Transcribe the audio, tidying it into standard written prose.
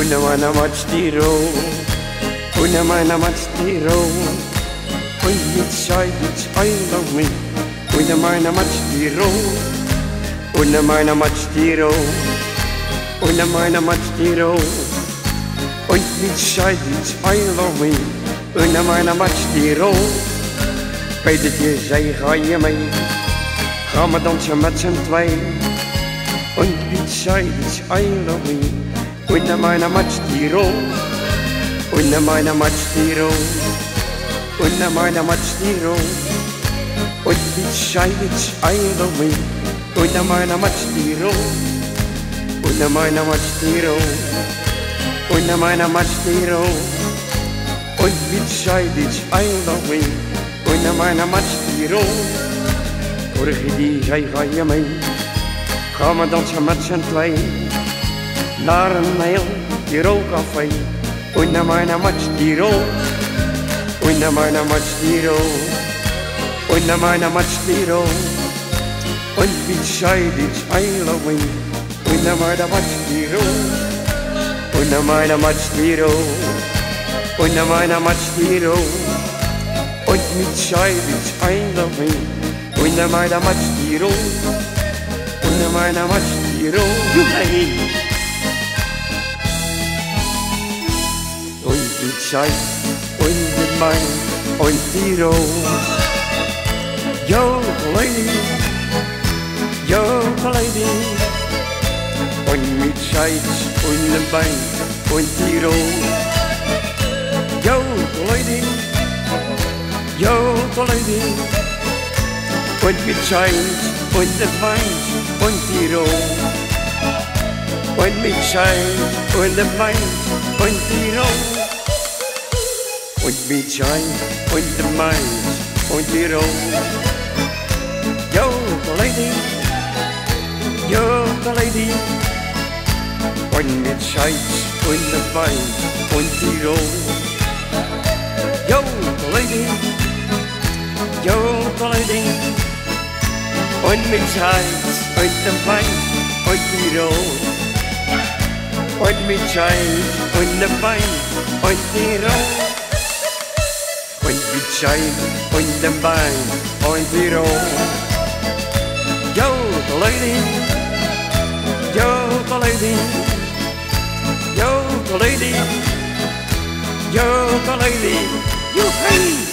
Una mana matsj Tirol, una mana matsj Tirol. Und mit Scheiditz, I love me. Una mana matsj Tirol, una mana matsj Tirol, una mana matsj Tirol. Und mit Scheiditz, I love me. Una mana matsj Tirol. Petertje zei, ga je mee? Gaan we dansen met z'n twee. Und mit Scheiditz, I love me. Una mana matsj Tirol, una mana matsj Tirol, una mana matsj Tirol. Und mit Scheiditz, I love me. Una mana matsj Tirol, una mana matsj Tirol, una mana matsj Tirol. Und mit Scheiditz, I love me. Una mana matsj Tirol. Vorige die zei, ga je mee? Gaan we dansen met z'n twee. Naar een heel Tirol café. Una mana matsj Tirol, una mana matsj Tirol, una mana matsj Tirol. Und mit Scheiditz, I love me. Una mana matsj Tirol, una mana matsj Tirol, una mana matsj Tirol. Und mit Scheiditz, I love me. Una mana matsj Tirol, una mana matsj Tirol. Und die Zeit und die Main und Tirol. Yo, lady, und mit Zeit und die Main und Tirol. Yo, lady, und mit Zeit und die Main und Tirol. Und mit Zeit und die Main und Tirol. Und mit Schein und de Mainz und Tirol. Yo, lady, und mit Schein und de Mainz und Tirol. Yo, lady, und mit Schein und de Mainz und Tirol. Und mit Schein und de Mainz und Tirol. Und mit Schein und de Mainz und Tirol. Yo, lady, yo, lady, yo, hey.